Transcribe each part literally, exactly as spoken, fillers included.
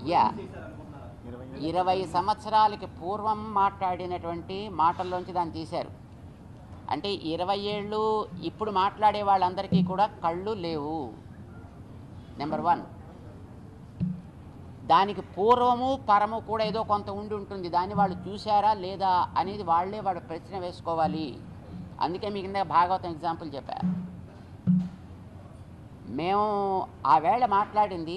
Yeah ఇరవై సంవత్సరాలకి పూర్వం మాట్లాడినటువంటి మాటల్లోంచి దాన్ని తీశారు. అంటే ఇరవై ఏళ్ళు ఇప్పుడు మాట్లాడే వాళ్ళందరికీ కూడా కళ్ళు లేవు, నెంబర్ వన్. దానికి పూర్వము పరము కూడా ఏదో కొంత ఉండి ఉంటుంది, దాన్ని వాళ్ళు చూశారా లేదా అనేది వాళ్ళే వాడు ప్రశ్న వేసుకోవాలి. అందుకే మీకు ఇందాక భాగవతం ఎగ్జాంపుల్ చెప్పా. మేము ఆ వేళ మాట్లాడింది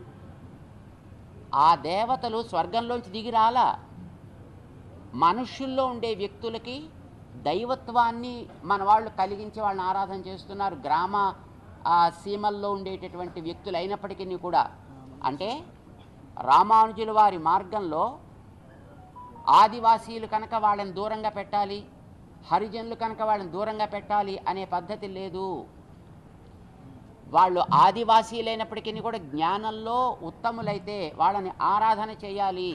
ఆ దేవతలు స్వర్గంలోంచి దిగి రాలా, మనుష్యుల్లో ఉండే వ్యక్తులకి దైవత్వాన్ని మన వాళ్ళు కలిగించి వాళ్ళని ఆరాధన చేస్తున్నారు, గ్రామ సీమల్లో ఉండేటటువంటి వ్యక్తులు అయినప్పటికీ కూడా. అంటే రామానుజుల వారి మార్గంలో ఆదివాసీలు కనుక వాళ్ళని దూరంగా పెట్టాలి, హరిజనులు కనుక వాళ్ళని దూరంగా పెట్టాలి అనే పద్ధతి లేదు. వాళ్ళు ఆదివాసీలైనప్పటికీ కూడా జ్ఞానంలో ఉత్తములైతే వాళ్ళని ఆరాధన చేయాలి.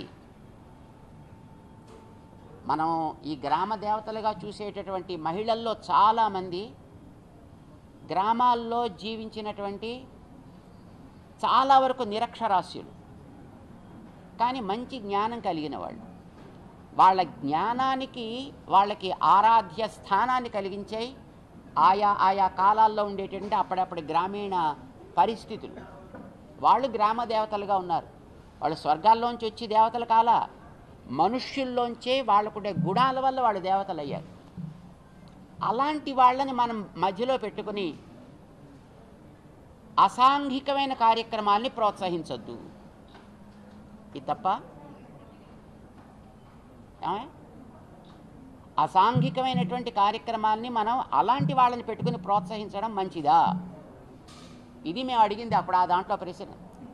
మనం ఈ గ్రామ దేవతలుగా చూసేటటువంటి మహిళల్లో చాలామంది గ్రామాల్లో జీవించినటువంటి చాలా వరకు నిరక్షరాస్యులు, కానీ మంచి జ్ఞానం కలిగిన వాళ్ళు. వాళ్ళ జ్ఞానానికి వాళ్ళకి ఆరాధ్య స్థానాన్ని కలిగించాయి ఆయా ఆయా కాలాల్లో ఉండేటటువంటి అప్పుడప్పుడు గ్రామీణ పరిస్థితులు. వాళ్ళు గ్రామ దేవతలుగా ఉన్నారు. వాళ్ళు స్వర్గాల్లోంచి వచ్చి దేవతలు కాలా, మనుష్యుల్లోంచే వాళ్ళకుండే గుణాల వల్ల వాళ్ళు దేవతలు అయ్యారు. అలాంటి వాళ్ళని మనం మధ్యలో పెట్టుకుని అసాంఘికమైన కార్యక్రమాల్ని ప్రోత్సహించొద్దు. ఇది తప్ప? అసాంఘికమైనటువంటి కార్యక్రమాల్ని మనం అలాంటి వాళ్ళని పెట్టుకుని ప్రోత్సహించడం మంచిదా? ఇది మేము అడిగింది అప్పుడు ఆ దాంట్లో ప్రశ్న.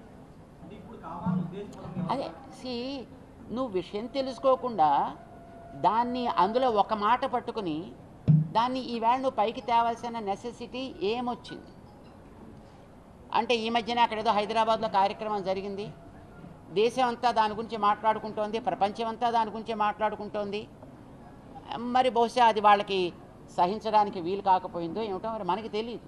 అదే సి నువ్వు విషయం తెలుసుకోకుండా దాన్ని అందులో ఒక మాట పట్టుకుని దాన్ని ఈవేళ నువ్వు పైకి తేవాల్సిన నెసెసిటీ ఏమొచ్చింది అంటే, ఈ మధ్యన అక్కడేదో హైదరాబాద్లో కార్యక్రమం జరిగింది, దేశం అంతా దాని గురించి మాట్లాడుకుంటోంది, ప్రపంచం అంతా దాని గురించి మాట్లాడుకుంటోంది. మరి బహుశా అది వాళ్ళకి సహించడానికి వీలు కాకపోయిందో ఏమిటో మరి మనకి తెలియదు.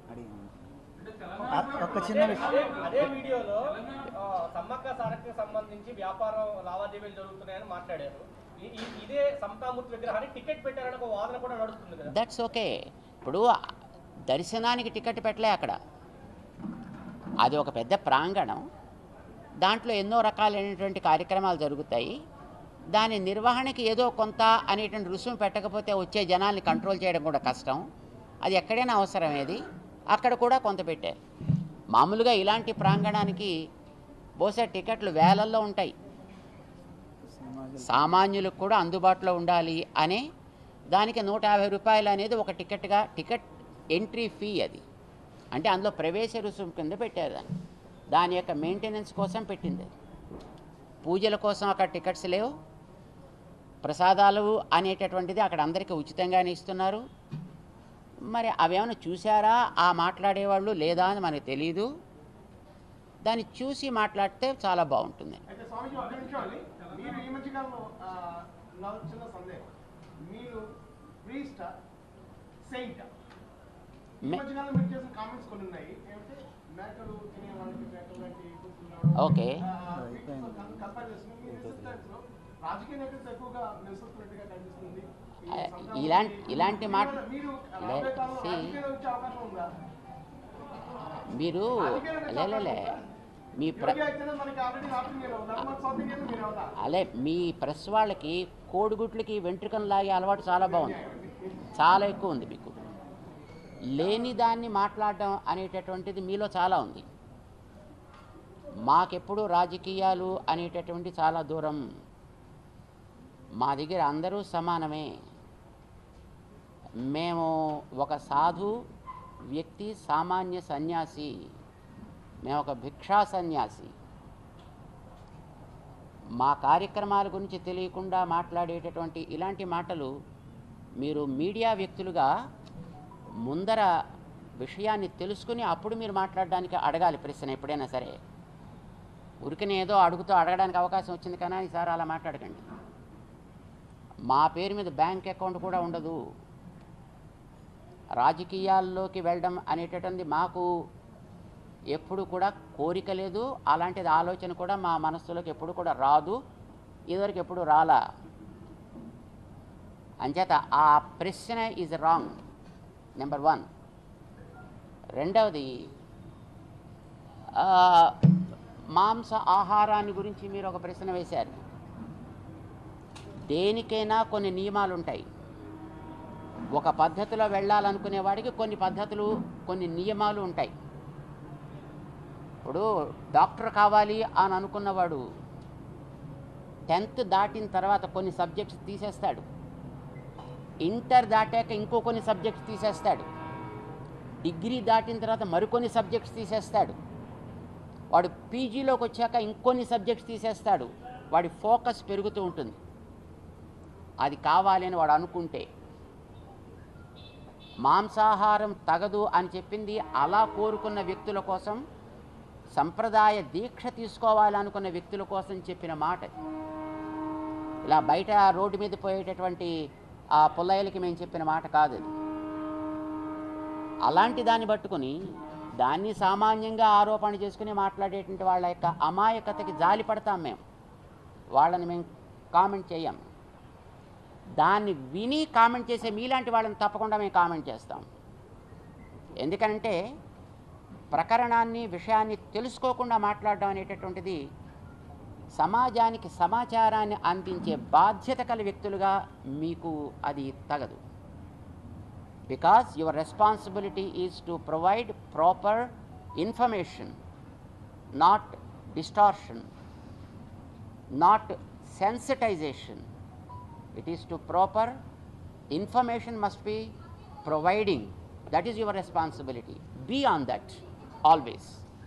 ఒక చిన్న విషయం, అదే వీడియోలో సమ్మక్క సారక్కకి సంబంధించి వ్యాపారం లావాదేవీలు జరుగుతున్నాయని మాట్లాడారు. ఇదే సమతామూర్తి విగ్రహానికి టికెట్ పెట్టారని ఒక వాదన కూడా నడుస్తుంది కదా. That's okay. ఇప్పుడు దర్శనానికి టికెట్ పెట్టలే అక్కడ, అది ఒక పెద్ద ప్రాంగణం, దాంట్లో ఎన్నో రకాలైనటువంటి కార్యక్రమాలు జరుగుతాయి. దాని నిర్వహణకి ఏదో కొంత అనేటువంటి రుసుము పెట్టకపోతే వచ్చే జనాల్ని కంట్రోల్ చేయడం కూడా కష్టం. అది ఎక్కడైనా అవసరమేది, అక్కడ కూడా కొంత పెట్టారు. మామూలుగా ఇలాంటి ప్రాంగణానికి బహుశా టికెట్లు వేలల్లో ఉంటాయి, సామాన్యులకు కూడా అందుబాటులో ఉండాలి అనే దానికి నూట యాభై రూపాయలు అనేది ఒక టికెట్గా, టికెట్ ఎంట్రీ ఫీ అది. అంటే అందులో ప్రవేశ రుసుము కింద పెట్టారు దాన్ని, దాని యొక్క మెయింటెనెన్స్ కోసం పెట్టింది. పూజల కోసం అక్కడ టికెట్స్ లేవు, ప్రసాదాలు అనేటటువంటిది అక్కడ అందరికీ ఉచితంగానే ఇస్తున్నారు. మరి అవేమైనా చూసారా ఆ మాట్లాడేవాళ్ళు లేదా అని మనకు తెలీదు. దాన్ని చూసి మాట్లాడితే చాలా బాగుంటుంది. ఓకే, ఇలాంటి ఇలాంటి మాట మీరు లేలే మీ ప్ర అలే మీ ప్రెస్ వాళ్ళకి కోడిగుడ్లకి వెంట్రుకను లాగే అలవాటు చాలా బాగుంది, చాలా ఎక్కువ ఉంది మీకు. లేని దాన్ని మాట్లాడడం అనేటటువంటిది మీలో చాలా ఉంది. మాకెప్పుడు రాజకీయాలు అనేటటువంటి చాలా దూరం. మా దగ్గర అందరూ సమానమే. మేము ఒక సాధు వ్యక్తి, సామాన్య సన్యాసి, మేము ఒక భిక్షా సన్యాసి. మా కార్యక్రమాల గురించి తెలియకుండా మాట్లాడేటటువంటి ఇలాంటి మాటలు మీరు మీడియా వ్యక్తులుగా ముందర విషయాన్ని తెలుసుకుని అప్పుడు మీరు మాట్లాడడానికి అడగాలి ప్రశ్న ఎప్పుడైనా సరే. ఉరికిన ఏదో అడుగుతూ అడగడానికి అవకాశం వచ్చింది కానీ ఈసారి అలా మాట్లాడకండి. మా పేరు మీద బ్యాంక్ అకౌంట్ కూడా ఉండదు. రాజకీయాల్లోకి వెళ్ళడం అనేటటువంటి మాకు ఎప్పుడు కూడా కోరిక లేదు, అలాంటిది ఆలోచన కూడా మా మనస్సులోకి ఎప్పుడు కూడా రాదు, ఇదివరకు ఎప్పుడు రాలా. అంచేత ఆ ప్రశ్న ఈజ్ రాంగ్, నెంబర్ వన్. రెండవది, మాంస ఆహారాన్ని గురించి మీరు ఒక ప్రశ్న వేశారు. దేనికైనా కొన్ని నియమాలు ఉంటాయి. ఒక పద్ధతిలో వెళ్ళాలనుకునే వాడికి కొన్ని పద్ధతులు, కొన్ని నియమాలు ఉంటాయి. ఇప్పుడు డాక్టర్ కావాలి అని అనుకున్నవాడు టెన్త్ దాటిన తర్వాత కొన్ని సబ్జెక్ట్స్ తీసేస్తాడు, ఇంటర్ దాటాక ఇంకో కొన్ని సబ్జెక్ట్స్ తీసేస్తాడు, డిగ్రీ దాటిన తర్వాత మరికొన్ని సబ్జెక్ట్స్ తీసేస్తాడు, వాడు పీజీలోకి వచ్చాక ఇంకొన్ని సబ్జెక్ట్స్ తీసేస్తాడు. వాడి ఫోకస్ పెరుగుతూ ఉంటుంది. అది కావాలి అని వాడు అనుకుంటే. మాంసాహారం తగదు అని చెప్పింది అలా కోరుకున్న వ్యక్తుల కోసం, సంప్రదాయ దీక్ష తీసుకోవాలనుకున్న వ్యక్తుల కోసం చెప్పిన మాట. ఇలా బయట రోడ్డు మీద పోయేటటువంటి ఆ పుల్లయ్యలకి మేము చెప్పిన మాట కాదు అది. అలాంటి దాన్ని పట్టుకుని దాన్ని సామాన్యంగా ఆరోపణ చేసుకుని మాట్లాడేటువంటి వాళ్ళ యొక్క అమాయకతకి జాలి పడతాం మేము. వాళ్ళని మేము కామెంట్ చేయం. దాన్ని విని కామెంట్ చేసే మీలాంటి వాళ్ళని తప్పకుండా మేము కామెంట్ చేస్తాం. ఎందుకంటే ప్రకరణాన్ని, విషయాన్ని తెలుసుకోకుండా మాట్లాడడం అనేటటువంటిది సమాజానికి సమాచారాన్ని అందించే బాధ్యత కల వ్యక్తులుగా మీకు అది తగదు. Because your responsibility is to provide proper information, not distortion, not sensitization. It is to proper information must be providing. That is your responsibility. Be on that always.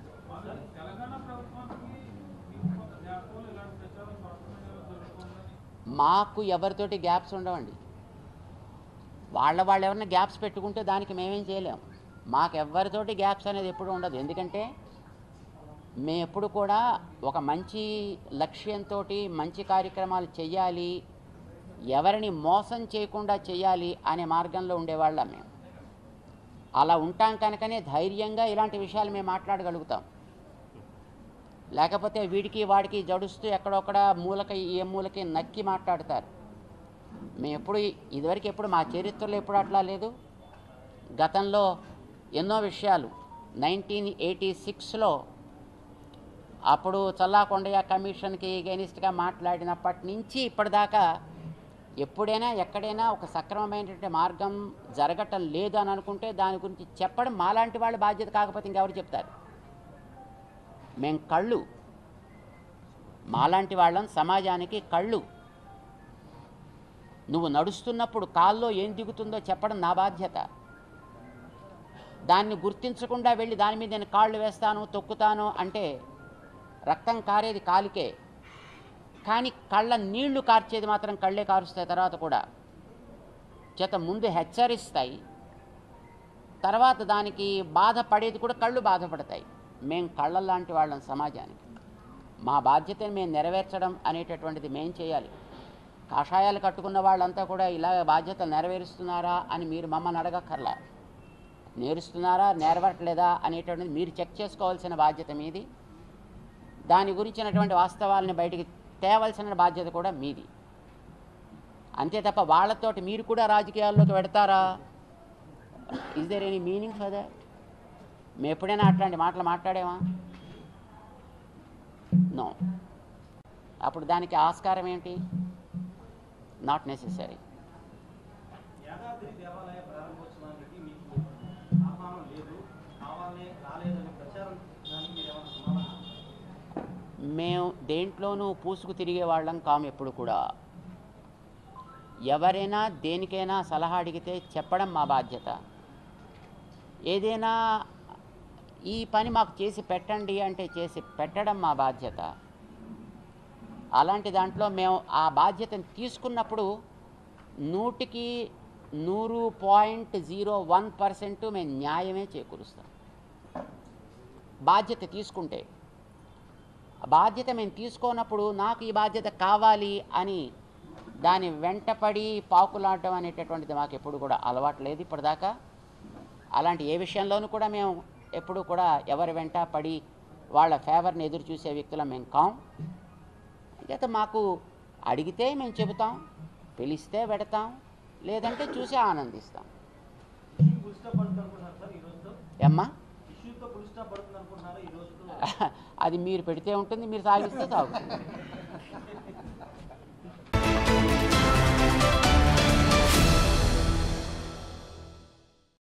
మాకు ఎవరితోటి గ్యాప్స్ ఉండవండి. వాళ్ళ వాళ్ళు ఎవరైనా గ్యాప్స్ పెట్టుకుంటే దానికి మేమేం చేయలేము. మాకు ఎవరితోటి గ్యాప్స్ అనేది ఎప్పుడు ఉండదు. ఎందుకంటే మేము ఎప్పుడు కూడా ఒక మంచి లక్ష్యంతో మంచి కార్యక్రమాలు చెయ్యాలి, ఎవరిని మోసం చేయకుండా చేయాలి అనే మార్గంలో ఉండేవాళ్ళం మేము. అలా ఉంటాం కనుకనే ధైర్యంగా ఇలాంటి విషయాలు మేము మాట్లాడగలుగుతాం. లేకపోతే వీడికి వాడికి జడుస్తూ ఎక్కడొక్కడ మూలకి ఏ మూలకి నక్కి మాట్లాడతారు. మేము ఎప్పుడు ఇదివరకు ఎప్పుడు మా చరిత్రలో ఎప్పుడు అట్లా లేదు. గతంలో ఎన్నో విషయాలు నైన్టీన్ ఎయిటీ సిక్స్లో అప్పుడు చల్లాకొండయ్య కమిషన్కి ఎగెనిస్ట్గా మాట్లాడినప్పటి నుంచి ఇప్పటిదాకా ఎప్పుడైనా ఎక్కడైనా ఒక సక్రమమైనటువంటి మార్గం జరగటం లేదు అని అనుకుంటే దాని గురించి చెప్పడం మాలాంటి వాళ్ళ బాధ్యత కాకపోతే ఇంకెవరు చెప్తారు? మేము కళ్ళు, మాలాంటి వాళ్ళం సమాజానికి కళ్ళు. నువ్వు నడుస్తున్నప్పుడు కాల్లో ఏం దిగుతుందో చెప్పడం నా బాధ్యత. దాన్ని గుర్తించకుండా వెళ్ళి దాని మీద నేను కాళ్ళు వేస్తాను, తొక్కుతాను అంటే రక్తం కారేది కాలికే, కానీ కళ్ళ నీళ్లు కార్చేది మాత్రం కళ్ళే కారుస్తాయి తర్వాత కూడా. చేత ముందు హెచ్చరిస్తాయి, తర్వాత దానికి బాధపడేది కూడా కళ్ళు బాధపడతాయి. మేము కళ్ళ లాంటి వాళ్ళం సమాజానికి. మా బాధ్యతను మేము నెరవేర్చడం అనేటటువంటిది మేము చేయాలి. కాషాయాలు కట్టుకున్న వాళ్ళంతా కూడా ఇలా బాధ్యతలు నెరవేరుస్తున్నారా అని మీరు మమ్మల్ని అడగక్కర్లా. నేరుస్తున్నారా నెరవేరట్లేదా అనేటువంటిది మీరు చెక్ చేసుకోవాల్సిన బాధ్యత మీది. దాని గురించినటువంటి వాస్తవాలని బయటికి తేవలసిన బాధ్యత కూడా మీది. అంతే తప్ప వాళ్ళతోటి మీరు కూడా రాజకీయాల్లోకి పెడతారా? Is there any meaning for that? మేము ఎప్పుడైనా అట్లాంటి మాటలు మాట్లాడేమా? నో. అప్పుడు దానికి ఆస్కారం ఏంటి? Not necessary. మేము దేంట్లోనూ పూసుకు తిరిగే వాళ్ళం కాము ఎప్పుడు కూడా. ఎవరైనా దేనికైనా సలహా అడిగితే చెప్పడం మా బాధ్యత. ఏదైనా ఈ పని మాకు చేసి పెట్టండి అంటే చేసి పెట్టడం మా బాధ్యత. అలాంటి దాంట్లో మేము ఆ బాధ్యతను తీసుకున్నప్పుడు నూటికి నూరు పాయింట్ జీరో వన్ పర్సెంట్ మేము న్యాయమే చేకూరుస్తాం. బాధ్యత తీసుకుంటే. బాధ్యత మేము తీసుకోనప్పుడు నాకు ఈ బాధ్యత కావాలి అని దాని వెంటపడి పాకులాడటం అనేటటువంటిది మాకు ఎప్పుడు కూడా అలవాటు లేదు ఇప్పటిదాకా. అలాంటి ఏ విషయంలోనూ కూడా మేము ఎప్పుడు కూడా ఎవరి వెంట పడి వాళ్ళ ఫేవర్ని ఎదురు చూసే వ్యక్తులం మేము కాం. అయితే మాకు అడిగితే మేము చెబుతాం, పిలిస్తే పెడతాం, లేదంటే చూసి ఆనందిస్తాం. ఏమ్మా అది మీరు పెడితే ఉంటుంది, మీరు సాగిస్తే సాగుతుంది.